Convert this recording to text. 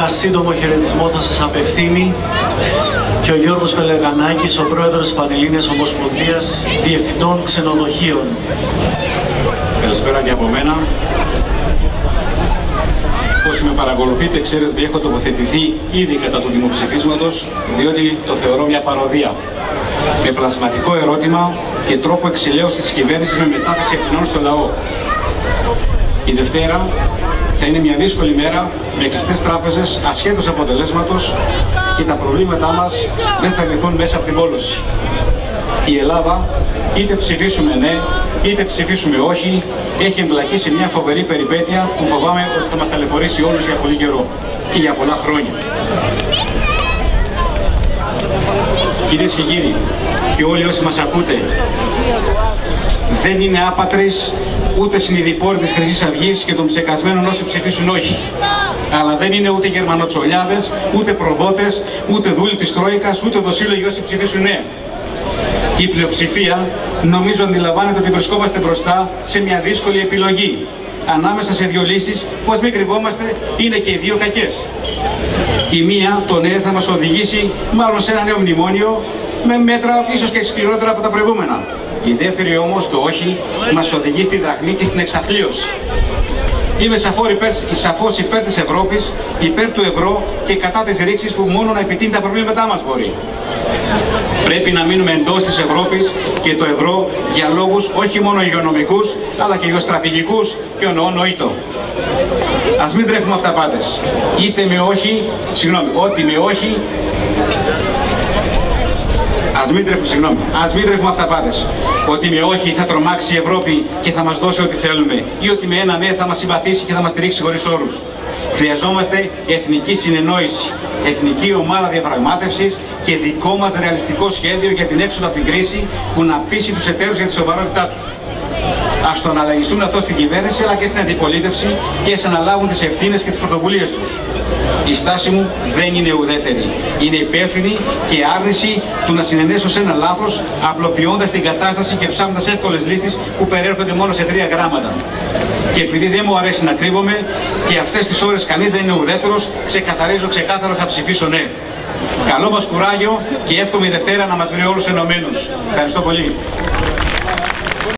Ένα σύντομο χαιρετισμό θα σας απευθύνει και ο Γιώργος Πελεγανάκης, ο πρόεδρος της Πανελλήνιας Ομοσπονδίας Διευθυντών Ξενοδοχείων. Καλησπέρα και από μένα. Όσοι με παρακολουθείτε, ξέρετε ότι έχω τοποθετηθεί ήδη κατά του δημοψηφίσματος, διότι το θεωρώ μια παροδία. Με πλασματικό ερώτημα και τρόπο εξηλαίωσης της κυβέρνησης με μετάθεση ευθυνών στο λαό. Η Δευτέρα θα είναι μια δύσκολη μέρα με κλειστές τράπεζες, ασχέτως αποτελέσματος, και τα προβλήματά μας δεν θα λυθούν μέσα από την πόλωση. Η Ελλάδα, είτε ψηφίσουμε ναι, είτε ψηφίσουμε όχι, έχει εμπλακεί σε μια φοβερή περιπέτεια που φοβάμαι ότι θα μας ταλαιπωρήσει όλους για πολύ καιρό και για πολλά χρόνια. Κυρίες και κύριοι, και όλοι όσοι μας ακούτε, δεν είναι άπατρες ούτε συνειδηπόροι της Χρυσής Αυγής και των ψεκασμένων όσοι ψηφίσουν όχι. Αλλά δεν είναι ούτε γερμανοτσολιάδες, ούτε προδότες, ούτε δούλοι της Τρόικας, ούτε δοσύλλογοι όσοι ψηφίσουν ναι. Η πλειοψηφία νομίζω αντιλαμβάνεται ότι βρισκόμαστε μπροστά σε μια δύσκολη επιλογή. Ανάμεσα σε δύο λύσεις, πώς μην κρυβόμαστε, είναι και οι δύο κακές. Η μία, το ναι, θα μας οδηγήσει μάλλον σε ένα νέο μνημόνιο με μέτρα ίσως και σκληρότερα από τα προηγούμενα. Η δεύτερη όμως, το όχι, μας οδηγεί στην δραχμή και στην εξαθλίωση. Είμαι σαφώς υπέρ της Ευρώπης, υπέρ του ευρώ και κατά της ρήξης που μόνο να επιτείνει τα προβλήματά μας μπορεί. Πρέπει να μείνουμε εντός της Ευρώπης και το ευρώ για λόγους όχι μόνο υγειονομικούς, αλλά και γεωστρατηγικούς και ονοήτο. Ας μην τρέφουμε αυταπάτες. Είτε με όχι, ότι με όχι, ας μην τρέφουμε αυταπάτες. Ότι με όχι θα τρομάξει η Ευρώπη και θα μας δώσει ό,τι θέλουμε, ή ότι με ένα ναι θα μας συμπαθήσει και θα μας στηρίξει χωρίς όρους. Χρειαζόμαστε εθνική συνεννόηση, εθνική ομάδα διαπραγμάτευσης και δικό μας ρεαλιστικό σχέδιο για την έξοδο από την κρίση που να πείσει τους εταίρους για τη σοβαρότητά τους. Ας το αναλογιστούν αυτό στην κυβέρνηση αλλά και στην αντιπολίτευση και ας αναλάβουν τις ευθύνες και τις πρωτοβουλίες τους. Η στάση μου δεν είναι ουδέτερη. Είναι υπεύθυνη και άρνηση του να συνενέσω σε ένα λάθος, απλοποιώντας την κατάσταση και ψάχνοντας εύκολες λύσεις που περιέρχονται μόνο σε 3 γράμματα. Και επειδή δεν μου αρέσει να κρύβομαι και αυτές τις ώρες κανείς δεν είναι ουδέτερος, ξεκαθαρίζω ξεκάθαρα θα ψηφίσω ναι. Καλό μας κουράγιο και εύχομαι η Δευτέρα να μας βρει όλους ενωμένους. Ευχαριστώ πολύ.